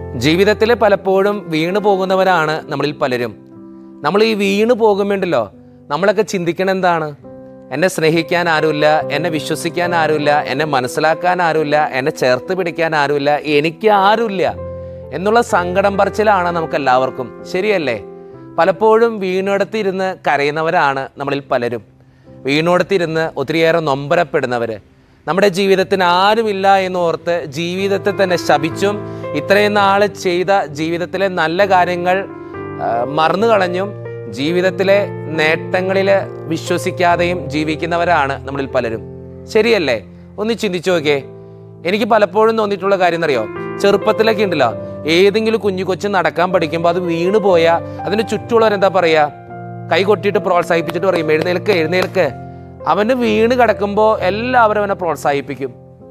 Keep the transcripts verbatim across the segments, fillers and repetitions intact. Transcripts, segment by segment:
ജീവിതത്തിൽ പലപ്പോഴും വീണു പോകുന്നവരാണ് നമ്മളിൽ പലരും. നമ്മൾ ഈ വീണു പോകുമ്പോണ്ടല്ലോ നമ്മളൊക്കെ ചിന്തിക്കണം എന്താണ്? എന്നെ സ്നേഹിക്കാൻ ആരുമില്ല, എന്നെ വിശ്വസിക്കാൻ ആരുമില്ല, എന്നെ മനസ്സിലാക്കാൻ ആരുമില്ല, എന്നെ ചേർത്ത് പിടിക്കാൻ ആരുമില്ല, എനിക്ക് ആരുമില്ല എന്നുള്ള സങ്കടം പറച്ചിലാണ് നമുക്കെല്ലാവർക്കും. ശരിയല്ലേ? പലപ്പോഴും വീണെടുത്തിരുന്ന് കരയുന്നവരാണ് നമ്മളിൽ പലരും. വീണെടുത്തിരുന്ന് ഒത്തിരിയേറെ നൊമ്പരപ്പെടുന്നവർ, നമ്മുടെ ജീവിതത്തിന് ആരുമില്ല എന്നോർത്ത് ജീവിതത്തെ തന്നെ ശപിച്ചും ഇത്രയും നാൾ ചെയ്ത ജീവിതത്തിലെ നല്ല കാര്യങ്ങൾ മറന്നു കളഞ്ഞും ജീവിതത്തിലെ നേട്ടങ്ങളിൽ വിശ്വസിക്കാതെയും ജീവിക്കുന്നവരാണ് നമ്മളിൽ പലരും. ശരിയല്ലേ? ഒന്ന് ചിന്തിച്ചു നോക്കേ. എനിക്ക് പലപ്പോഴും തോന്നിയിട്ടുള്ള കാര്യം എന്നറിയോ, ചെറുപ്പത്തിലൊക്കെ ഉണ്ടല്ലോ, ഏതെങ്കിലും കുഞ്ഞു കൊച്ചു നടക്കാൻ പഠിക്കുമ്പോൾ അത് വീണു പോയാൽ അതിന് ചുറ്റുമുള്ളവരെന്താ പറയുക, കൈ കൊട്ടിയിട്ട് പ്രോത്സാഹിപ്പിച്ചിട്ട് പറയും എഴുന്നേൽക്ക് എഴുന്നേൽക്ക്. അവന് വീണ് കിടക്കുമ്പോൾ എല്ലാവരും അവനെ പ്രോത്സാഹിപ്പിക്കും.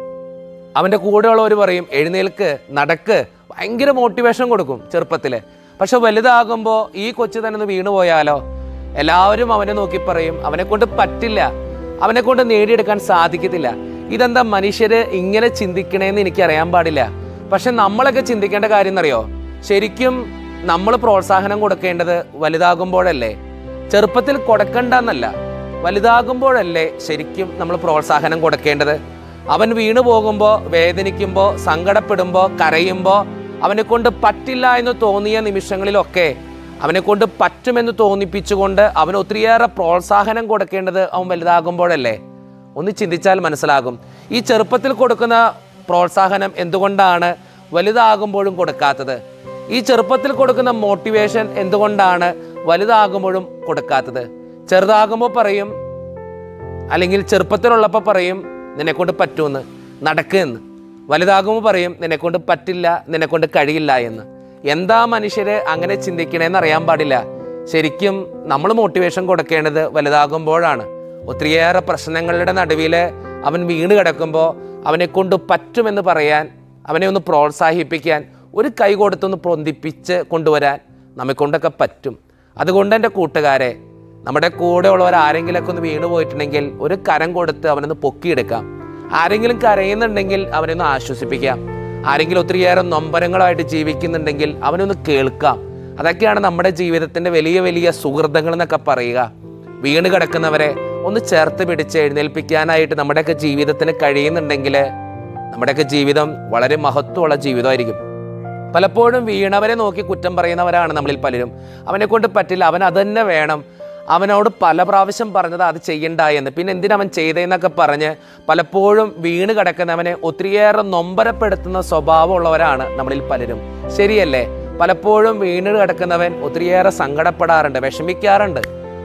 അവൻ്റെ കൂടെയുള്ളവർ പറയും എഴുന്നേൽക്ക് നടക്ക്, ഭയങ്കര മോട്ടിവേഷൻ കൊടുക്കും ചെറുപ്പത്തിൽ. പക്ഷെ വലുതാകുമ്പോൾ ഈ കൊച്ചു തന്നെ ഒന്ന് വീണു പോയാലോ എല്ലാവരും അവനെ നോക്കി പറയും അവനെ കൊണ്ട് പറ്റില്ല, അവനെ കൊണ്ട് നേടിയെടുക്കാൻ സാധിക്കത്തില്ല. ഇതെന്താ മനുഷ്യർ ഇങ്ങനെ ചിന്തിക്കണേന്ന് എനിക്കറിയാൻ പാടില്ല. പക്ഷെ നമ്മളൊക്കെ ചിന്തിക്കേണ്ട കാര്യം എന്നറിയോ, ശരിക്കും നമ്മൾ പ്രോത്സാഹനം കൊടുക്കേണ്ടത് വലുതാകുമ്പോഴല്ലേ, ചെറുപ്പത്തിൽ കൊടുക്കണ്ടെന്നല്ല, വലുതാകുമ്പോഴല്ലേ ശരിക്കും നമ്മൾ പ്രോത്സാഹനം കൊടുക്കേണ്ടത്. അവൻ വീണു പോകുമ്പോൾ, വേദനിക്കുമ്പോൾ, സങ്കടപ്പെടുമ്പോൾ, കരയുമ്പോൾ, അവനെ കൊണ്ട് പറ്റില്ല എന്ന് തോന്നിയ നിമിഷങ്ങളിലൊക്കെ അവനെ കൊണ്ട് പറ്റുമെന്ന് തോന്നിപ്പിച്ചുകൊണ്ട് അവന് ഒത്തിരിയേറെ പ്രോത്സാഹനം കൊടുക്കേണ്ടത് അവൻ വലുതാകുമ്പോഴല്ലേ. ഒന്ന് ചിന്തിച്ചാൽ മനസ്സിലാകും. ഈ ചെറുപ്പത്തിൽ കൊടുക്കുന്ന പ്രോത്സാഹനം എന്തുകൊണ്ടാണ് വലുതാകുമ്പോഴും കൊടുക്കാത്തത്? ഈ ചെറുപ്പത്തിൽ കൊടുക്കുന്ന മോട്ടിവേഷൻ എന്തുകൊണ്ടാണ് വലുതാകുമ്പോഴും കൊടുക്കാത്തത്? ചെറുതാകുമ്പോൾ പറയും, അല്ലെങ്കിൽ ചെറുപ്പത്തിലുള്ളപ്പോൾ പറയും നിന്നെക്കൊണ്ട് പറ്റുമെന്ന്, നടക്കുമെന്ന്. വലുതാകുമ്പോൾ പറയും നിന്നെക്കൊണ്ട് പറ്റില്ല, നിന്നെക്കൊണ്ട് കഴിയില്ല എന്ന്. എന്താ മനുഷ്യര് അങ്ങനെ ചിന്തിക്കണേന്ന് അറിയാൻ പാടില്ല. ശരിക്കും നമ്മൾ മോട്ടിവേഷൻ കൊടുക്കേണ്ടത് വലുതാകുമ്പോഴാണ്. ഒത്തിരിയേറെ പ്രശ്നങ്ങളുടെ നടുവിൽ അവൻ വീണ് കിടക്കുമ്പോൾ അവനെ കൊണ്ട് പറ്റുമെന്ന് പറയാൻ, അവനെ ഒന്ന് പ്രോത്സാഹിപ്പിക്കാൻ, ഒരു കൈ കൊടുത്തൊന്ന് പൊന്തിപ്പിച്ച് കൊണ്ടുവരാൻ നമ്മെക്കൊണ്ടൊക്കെ പറ്റും. അതുകൊണ്ട് എൻ്റെ കൂട്ടുകാരെ, നമ്മുടെ കൂടെ ഉള്ളവർ ആരെങ്കിലുമൊക്കെ ഒന്ന് വീണു പോയിട്ടുണ്ടെങ്കിൽ ഒരു കരം കൊടുത്ത് അവനൊന്ന് പൊക്കിയെടുക്കാം. ആരെങ്കിലും കരയുന്നുണ്ടെങ്കിൽ അവനൊന്ന് ആശ്വസിപ്പിക്കാം. ആരെങ്കിലും ഒത്തിരിയേറെ നൊമ്പരങ്ങളായിട്ട് ജീവിക്കുന്നുണ്ടെങ്കിൽ അവനൊന്ന് കേൾക്കാം. അതൊക്കെയാണ് നമ്മുടെ ജീവിതത്തിൻ്റെ വലിയ വലിയ സുഹൃത്തുക്കൾ എന്നൊക്കെ പറയുക. വീണ് കിടക്കുന്നവരെ ഒന്ന് ചേർത്ത് പിടിച്ച് എഴുന്നേൽപ്പിക്കാനായിട്ട് നമ്മുടെയൊക്കെ ജീവിതത്തിന് കഴിയുന്നുണ്ടെങ്കിൽ നമ്മുടെയൊക്കെ ജീവിതം വളരെ മഹത്വമുള്ള ജീവിതമായിരിക്കും. പലപ്പോഴും വീണവരെ നോക്കി കുറ്റം പറയുന്നവരാണ് നമ്മളിൽ പലരും. അവനെ കൊണ്ട് പറ്റില്ല, അവൻ അത് തന്നെ വേണം, അവനോട് പല പ്രാവശ്യം പറഞ്ഞത് അത് ചെയ്യണ്ട എന്ന്, പിന്നെ എന്തിനവൻ ചെയ്തതെന്നൊക്കെ പറഞ്ഞ് പലപ്പോഴും വീണ് കിടക്കുന്നവനെ ഒത്തിരിയേറെ നൊമ്പരപ്പെടുത്തുന്ന സ്വഭാവമുള്ളവരാണ് നമ്മളിൽ പലരും. ശരിയല്ലേ? പലപ്പോഴും വീണ് കിടക്കുന്നവൻ ഒത്തിരിയേറെ സങ്കടപ്പെടാറുണ്ട്, വിഷമിക്കാറുണ്ട്.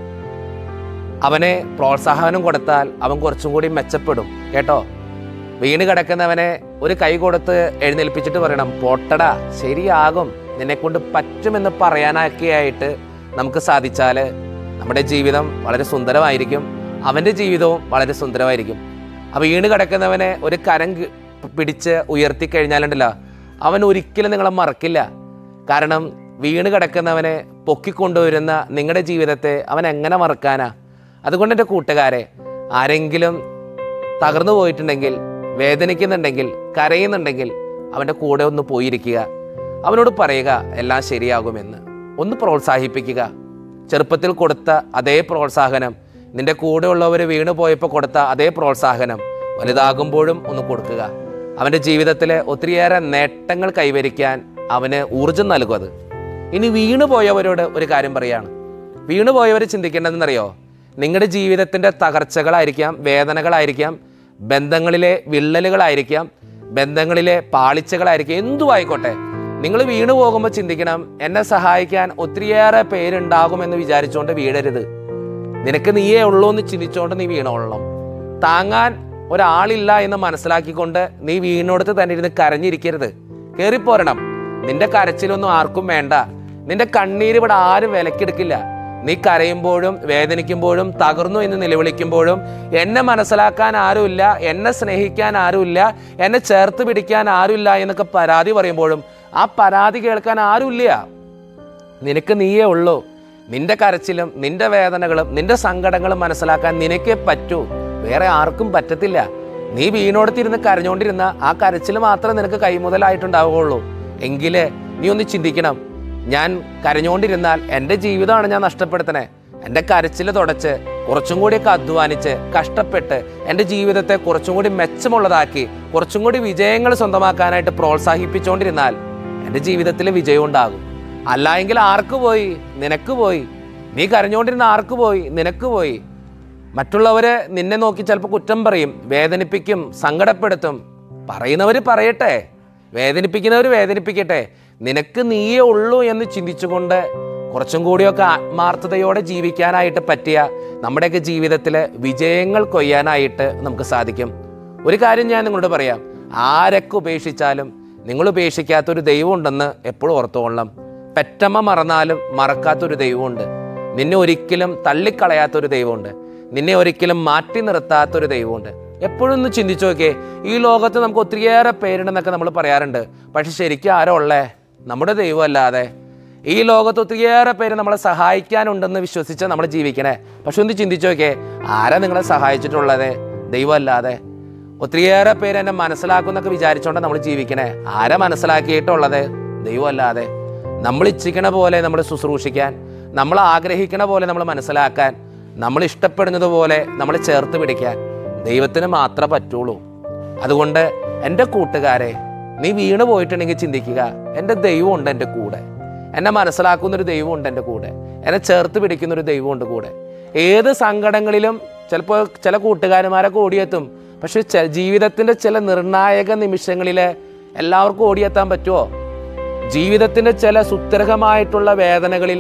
അവനെ പ്രോത്സാഹനം കൊടുത്താൽ അവൻ കുറച്ചും കൂടി മെച്ചപ്പെടും കേട്ടോ. വീണ് കിടക്കുന്നവനെ ഒരു കൈ കൊടുത്ത് എഴുന്നേൽപ്പിച്ചിട്ട് പറയണം പോട്ടടാ, ശരിയാകും, നിന്നെക്കൊണ്ട് പറ്റുമെന്ന് പറയാനൊക്കെയായിട്ട് നമുക്ക് സാധിച്ചാൽ നമ്മുടെ ജീവിതം വളരെ സുന്ദരമായിരിക്കും, അവൻ്റെ ജീവിതവും വളരെ സുന്ദരമായിരിക്കും. ആ വീണ് കിടക്കുന്നവനെ ഒരു കരം പിടിച്ച് ഉയർത്തി കഴിഞ്ഞാലുണ്ടല്ലോ അവൻ ഒരിക്കലും നിങ്ങളെ മറക്കില്ല. കാരണം വീണ് കിടക്കുന്നവനെ പൊക്കിക്കൊണ്ടുവരുന്ന നിങ്ങളുടെ ജീവിതത്തെ അവൻ എങ്ങനെ മറക്കാനാ? അതുകൊണ്ട് എൻ്റെ കൂട്ടുകാരെ, ആരെങ്കിലും തകർന്നു പോയിട്ടുണ്ടെങ്കിൽ, വേദനിക്കുന്നുണ്ടെങ്കിൽ, കരയുന്നുണ്ടെങ്കിൽ അവൻ്റെ കൂടെ ഒന്ന് പോയിരിക്കുക. അവനോട് പറയുക എല്ലാം ശരിയാകുമെന്ന്. ഒന്ന് പ്രോത്സാഹിപ്പിക്കുക. ചെറുപ്പത്തിൽ കൊടുത്ത അതേ പ്രോത്സാഹനം, നിൻ്റെ കൂടെയുള്ളവർ വീണു പോയപ്പോൾ കൊടുത്ത അതേ പ്രോത്സാഹനം വലുതാകുമ്പോഴും ഒന്ന് കൊടുക്കുക. അവൻ്റെ ജീവിതത്തിലെ ഒത്തിരിയേറെ നേട്ടങ്ങൾ കൈവരിക്കാൻ അവന് ഊർജം നൽകും അത്. ഇനി വീണു പോയവരോട് ഒരു കാര്യം പറയാണ്. വീണു പോയവർ ചിന്തിക്കേണ്ടതെന്നറിയോ, നിങ്ങളുടെ ജീവിതത്തിൻ്റെ തകർച്ചകളായിരിക്കാം, വേദനകളായിരിക്കാം, ബന്ധങ്ങളിലെ വിള്ളലുകളായിരിക്കാം, ബന്ധങ്ങളിലെ പാളിച്ചകളായിരിക്കാം, എന്തും ആയിക്കോട്ടെ. നിങ്ങൾ വീണു പോകുമ്പോൾ ചിന്തിക്കണം, എന്നെ സഹായിക്കാൻ ഒത്തിരിയേറെ പേരുണ്ടാകുമെന്ന് വിചാരിച്ചുകൊണ്ട് വീഴരുത്. നിനക്ക് നീയേ ഉള്ളൂ എന്ന് ചിന്തിച്ചുകൊണ്ട് നീ വീണോളണം. താങ്ങാൻ ഒരാളില്ല എന്ന് മനസ്സിലാക്കിക്കൊണ്ട് നീ വീണോടത്ത് തന്നെ ഇരുന്ന് കരഞ്ഞിരിക്കരുത്. കയറിപ്പോരണം. നിന്റെ കരച്ചിലൊന്നും ആർക്കും വേണ്ട. നിന്റെ കണ്ണീര് ഇവിടെ ആരും വിലക്കെടുക്കില്ല. നീ കരയുമ്പോഴും വേദനിക്കുമ്പോഴും തകർന്നു എന്ന് നിലവിളിക്കുമ്പോഴും എന്നെ മനസ്സിലാക്കാൻ ആരുമില്ല, എന്നെ സ്നേഹിക്കാൻ ആരുമില്ല, എന്നെ ചേർത്ത് പിടിക്കാൻ ആരുമില്ല എന്നൊക്കെ പരാതി പറയുമ്പോഴും ആ പരാതി കേൾക്കാൻ ആരുമില്ല. നിനക്ക് നീയേ ഉള്ളൂ. നിന്റെ കരച്ചിലും നിന്റെ വേദനകളും നിന്റെ സങ്കടങ്ങളും മനസ്സിലാക്കാൻ നിനക്കേ പറ്റൂ, വേറെ ആർക്കും പറ്റത്തില്ല. നീ വീണോടത്തിരുന്ന് കരഞ്ഞോണ്ടിരുന്ന ആ കരച്ചിൽ മാത്രമേ നിനക്ക് കൈമുതലായിട്ടുണ്ടാവുകയുള്ളൂ. എങ്കിൽ നീ ഒന്ന് ചിന്തിക്കണം, ഞാൻ കരഞ്ഞുകൊണ്ടിരുന്നാൽ എൻ്റെ ജീവിതമാണ് ഞാൻ നഷ്ടപ്പെടുത്തണേ. എൻ്റെ കരച്ചിൽ തുടച്ച് കുറച്ചും കൂടിയൊക്കെ അധ്വാനിച്ച് കഷ്ടപ്പെട്ട് എൻ്റെ ജീവിതത്തെ കുറച്ചും കൂടി മെച്ചമുള്ളതാക്കി കുറച്ചും കൂടി വിജയങ്ങൾ സ്വന്തമാക്കാനായിട്ട് പ്രോത്സാഹിപ്പിച്ചുകൊണ്ടിരുന്നാൽ എൻ്റെ ജീവിതത്തിൽ വിജയം ഉണ്ടാകും. അല്ല എങ്കിൽ ആർക്ക് പോയി? നിനക്ക് പോയി. നീ കരഞ്ഞുകൊണ്ടിരുന്ന ആർക്ക് പോയി? നിനക്ക് പോയി. മറ്റുള്ളവർ നിന്നെ നോക്കി ചിലപ്പോൾ കുറ്റം പറയും, വേദനിപ്പിക്കും, സങ്കടപ്പെടുത്തും. പറയുന്നവർ പറയട്ടെ, വേദനിപ്പിക്കുന്നവർ വേദനിപ്പിക്കട്ടെ. നിനക്ക് നീയേ ഉള്ളൂ എന്ന് ചിന്തിച്ചുകൊണ്ട് കുറച്ചും കൂടിയൊക്കെ ആത്മാർത്ഥതയോടെ ജീവിക്കാനായിട്ട് പറ്റിയ നമ്മുടെയൊക്കെ ജീവിതത്തിൽ വിജയങ്ങൾ കൊയ്യാനായിട്ട് നമുക്ക് സാധിക്കും. ഒരു കാര്യം ഞാൻ നിങ്ങളോട് പറയാം, ആരൊക്കെ ഉപേക്ഷിച്ചാലും നിങ്ങൾ ഉപേക്ഷിക്കാത്തൊരു ദൈവം ഉണ്ടെന്ന് എപ്പോഴും ഓർത്തുകൊള്ളണം. പെറ്റമ്മ മറന്നാലും മറക്കാത്തൊരു ദൈവമുണ്ട്. നിന്നെ ഒരിക്കലും തള്ളിക്കളയാത്തൊരു ദൈവമുണ്ട്. നിന്നെ ഒരിക്കലും മാറ്റി നിർത്താത്തൊരു ദൈവമുണ്ട്. എപ്പോഴും ഒന്ന് ചിന്തിച്ചു നോക്കിയേ, ഈ ലോകത്ത് നമുക്ക് ഒത്തിരിയേറെ പേരുണ്ടെന്നൊക്കെ നമ്മൾ പറയാറുണ്ട്. പക്ഷെ ശരിക്കും ആരോ ഉള്ളേ? നമ്മുടെ ദൈവം അല്ലാതെ. ഈ ലോകത്ത് ഒത്തിരിയേറെ പേര് നമ്മളെ സഹായിക്കാനുണ്ടെന്ന് വിശ്വസിച്ച് നമ്മൾ ജീവിക്കണേ. പക്ഷെ ഒന്ന് ചിന്തിച്ചു നോക്കിയേ, ആരാ നിങ്ങളെ സഹായിച്ചിട്ടുള്ളത്? ദൈവം അല്ലാതെ. ഒത്തിരിയേറെ പേര് എന്നെ മനസ്സിലാക്കുന്നൊക്കെ വിചാരിച്ചുകൊണ്ടാണ് നമ്മൾ ജീവിക്കണേ. ആരാ മനസ്സിലാക്കിയിട്ടുള്ളത്? ദൈവം അല്ലാതെ. നമ്മൾ ഇച്ഛിക്കണ പോലെ നമ്മൾ ശുശ്രൂഷിക്കാൻ, നമ്മൾ ആഗ്രഹിക്കണ പോലെ നമ്മൾ മനസ്സിലാക്കാൻ, നമ്മൾ ഇഷ്ടപ്പെടുന്നത് പോലെ നമ്മൾ ചേർത്ത് പിടിക്കാൻ ദൈവത്തിന് മാത്രമേ പറ്റുള്ളൂ. അതുകൊണ്ട് എൻ്റെ കൂട്ടുകാരെ, നീ വീണ് പോയിട്ടുണ്ടെങ്കിൽ ചിന്തിക്കുക, എൻ്റെ ദൈവമുണ്ട് എൻ്റെ കൂടെ. എന്നെ മനസ്സിലാക്കുന്നൊരു ദൈവമുണ്ട് എൻ്റെ കൂടെ. എന്നെ ചേർത്ത് പിടിക്കുന്നൊരു ദൈവമുണ്ട് കൂടെ. ഏത് സങ്കടങ്ങളിലും ചിലപ്പോൾ ചില കൂട്ടുകാരന്മാരൊക്കെ ഓടിയെത്തും. പക്ഷെ ജീവിതത്തിൻ്റെ ചില നിർണായക നിമിഷങ്ങളിൽ എല്ലാവർക്കും ഓടിയെത്താൻ പറ്റുമോ? ജീവിതത്തിൻ്റെ ചില സുത്യർഹമായിട്ടുള്ള വേദനകളിൽ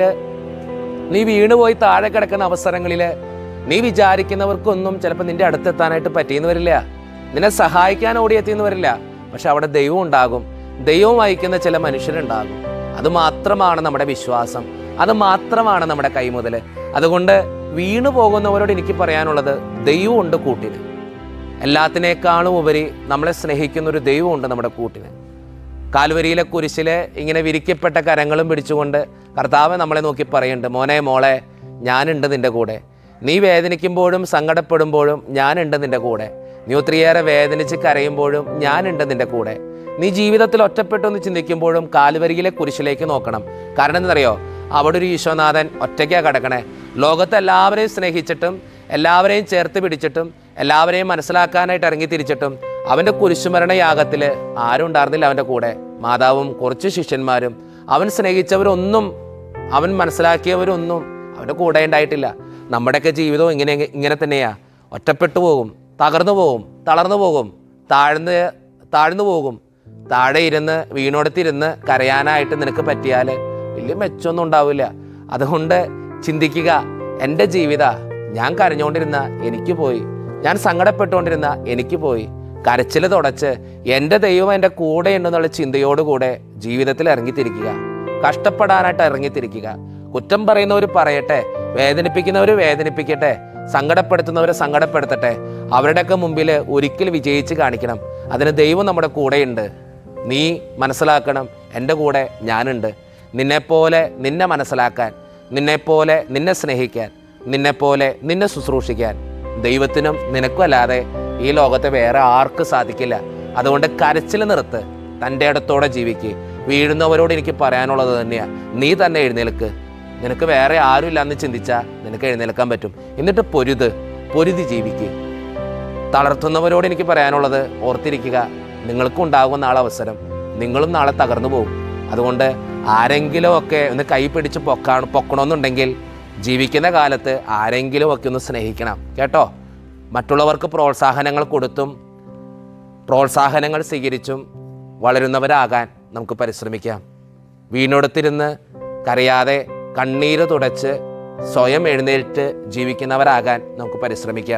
നീ വീണുപോയി താഴെ കിടക്കുന്ന അവസരങ്ങളിൽ നീ വിചാരിക്കുന്നവർക്കൊന്നും ചിലപ്പോൾ നിൻ്റെ അടുത്തെത്താനായിട്ട് പറ്റിയെന്ന് വരില്ല. നിന്നെ സഹായിക്കാൻ ഓടിയെത്തിയെന്ന് വരില്ല. പക്ഷെ അവിടെ ദൈവം ഉണ്ടാകും. ദൈവം വഹിക്കുന്ന ചില മനുഷ്യരുണ്ടാകും. അത് മാത്രമാണ് നമ്മുടെ വിശ്വാസം. അത് മാത്രമാണ് നമ്മുടെ കൈമുതൽ. അതുകൊണ്ട് വീണു പോകുന്നവരോട് എനിക്ക് പറയാനുള്ളത്, ദൈവമുണ്ട് കൂട്ടിന്. എല്ലാത്തിനേക്കാളും ഉപരി നമ്മളെ സ്നേഹിക്കുന്നൊരു ദൈവമുണ്ട് നമ്മുടെ കൂട്ടിന്. കാൽവരിയിലെ കുരിശിൽ ഇങ്ങനെ വിരിക്കപ്പെട്ട കരങ്ങളും പിടിച്ചുകൊണ്ട് കർത്താവ് നമ്മളെ നോക്കി പറയുന്നുണ്ട്, മോനെ മോളെ, ഞാനുണ്ട് നിൻ്റെ കൂടെ. നീ വേദനിക്കുമ്പോഴും സങ്കടപ്പെടുമ്പോഴും ഞാനുണ്ട് നിൻ്റെ കൂടെ. നീ ഒത്തിരിയേറെ വേദനിച്ച് കരയുമ്പോഴും ഞാനുണ്ട് നിൻ്റെ കൂടെ. നീ ജീവിതത്തിൽ ഒറ്റപ്പെട്ടെന്ന് ചിന്തിക്കുമ്പോഴും കാൽവരിയിലെ കുരിശിലേക്ക് നോക്കണം. കാരണം എന്താണെന്നറിയോ? അവിടെ ഒരു ഈശോനാഥൻ ഒറ്റയ്ക്കാണ് കിടക്കണേ. ലോകത്ത് എല്ലാവരെയും സ്നേഹിച്ചിട്ടും എല്ലാവരെയും ചേർത്ത് പിടിച്ചിട്ടും എല്ലാവരെയും മനസ്സിലാക്കാനായിട്ട് ഇറങ്ങി തിരിച്ചിട്ടും അവൻ്റെ കുരിശുമരണ യാഗത്തിൽ ആരും ഉണ്ടായിരുന്നില്ല അവൻ്റെ കൂടെ. മാതാവും കുറച്ച് ശിഷ്യന്മാരും. അവൻ സ്നേഹിച്ചവരൊന്നും, അവൻ മനസ്സിലാക്കിയവരൊന്നും അവൻ്റെ കൂടെ ഉണ്ടായിട്ടില്ല. നമ്മുടെയൊക്കെ ജീവിതവും ഇങ്ങനെ ഇങ്ങനെ തന്നെയാണ്. ഒറ്റപ്പെട്ടു പോകും, തകർന്നു പോകും, തളർന്നു പോകും, താഴ്ന്ന് താഴ്ന്നു പോകും. താഴെ ഇരുന്ന് വീണോടത്തിരുന്ന് കരയാനായിട്ട് നിനക്ക് പറ്റിയാൽ വലിയ മെച്ചമൊന്നും ഉണ്ടാവില്ല. അതുകൊണ്ട് ചിന്തിക്കുക, എൻ്റെ ജീവിത ഞാൻ കരഞ്ഞുകൊണ്ടിരുന്ന എനിക്ക് പോയി, ഞാൻ സങ്കടപ്പെട്ടുകൊണ്ടിരുന്ന എനിക്ക് പോയി. കരച്ചിൽ തുടച്ച് എൻ്റെ ദൈവം എൻ്റെ കൂടെ ഉണ്ടെന്നുള്ള ചിന്തയോടുകൂടെ ജീവിതത്തിൽ ഇറങ്ങിത്തിരിക്കുക. കഷ്ടപ്പെടാനായിട്ട് ഇറങ്ങിത്തിരിക്കുക. കുറ്റം പറയുന്നവർ പറയട്ടെ, വേദനിപ്പിക്കുന്നവർ വേദനിപ്പിക്കട്ടെ, സങ്കടപ്പെടുത്തുന്നവരെ സങ്കടപ്പെടുത്തട്ടെ. അവരുടെയൊക്കെ മുമ്പിൽ ഒരിക്കൽ വിജയിച്ച് കാണിക്കണം. അതിന് ദൈവം നമ്മുടെ കൂടെയുണ്ട്. നീ മനസ്സിലാക്കണം, എൻ്റെ കൂടെ ഞാനുണ്ട്. നിന്നെപ്പോലെ നിന്നെ മനസ്സിലാക്കാൻ, നിന്നെപ്പോലെ നിന്നെ സ്നേഹിക്കാൻ, നിന്നെപ്പോലെ നിന്നെ ശുശ്രൂഷിക്കാൻ ദൈവത്തിനും നിനക്കും അല്ലാതെ ഈ ലോകത്തെ വേറെ ആർക്കും സാധിക്കില്ല. അതുകൊണ്ട് കരച്ചിൽ നിർത്ത്, തൻ്റെ ഇടത്തോടെ ജീവിക്ക്. വീഴുന്നവരോട് എനിക്ക് പറയാനുള്ളത് തന്നെയാണ്, നീ തന്നെ എഴുന്നേൽക്ക്. നിനക്ക് വേറെ ആരുമില്ല എന്ന് ചിന്തിച്ചാൽ നിനക്ക് എഴുന്നേൽക്കാൻ പറ്റും. എന്നിട്ട് പൊരുത്, പൊരുതി ജീവിക്ക്. തളർത്തുന്നവരോട് എനിക്ക് പറയാനുള്ളത്, ഓർത്തിരിക്കുക, നിങ്ങൾക്കും ഉണ്ടാകും നാളെ അവസരം. നിങ്ങളും നാളെ തകർന്നു പോകും. അതുകൊണ്ട് ആരെങ്കിലും ഒക്കെ ഒന്ന് കൈ പിടിച്ച് പൊക്കാണ് പൊക്കണമെന്നുണ്ടെങ്കിൽ ജീവിക്കുന്ന കാലത്ത് ആരെങ്കിലും ഒക്കെ ഒന്ന് സ്നേഹിക്കണം കേട്ടോ. മറ്റുള്ളവർക്ക് പ്രോത്സാഹനങ്ങൾ കൊടുത്തും പ്രോത്സാഹനങ്ങൾ സ്വീകരിച്ചും വളരുന്നവരാകാൻ നമുക്ക് പരിശ്രമിക്കാം. വീണൊടുത്തിരുന്ന് കരയാതെ കണ്ണീര് തുടച്ച് സ്വയം എഴുന്നേറ്റ് ജീവിക്കുന്നവരാകാൻ നമുക്ക് പരിശ്രമിക്കാം.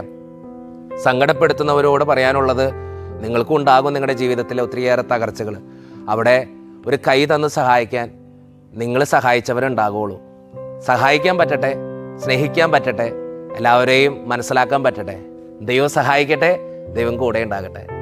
സങ്കടപ്പെടുത്തുന്നവരോട് പറയാനുള്ളത്, നിങ്ങൾക്കും ഉണ്ടാകും നിങ്ങളുടെ ജീവിതത്തിലെ ഒത്തിരിയേറെ തകർച്ചകൾ. അവിടെ ഒരു കൈ തന്ന് സഹായിക്കാൻ നിങ്ങൾ സഹായിച്ചവരുണ്ടാകുള്ളൂ. സഹായിക്കാൻ പറ്റട്ടെ, സ്നേഹിക്കാൻ പറ്റട്ടെ, എല്ലാവരെയും മനസ്സിലാക്കാൻ പറ്റട്ടെ. ദൈവം സഹായിക്കട്ടെ, ദൈവം കൂടെ ഉണ്ടാകട്ടെ.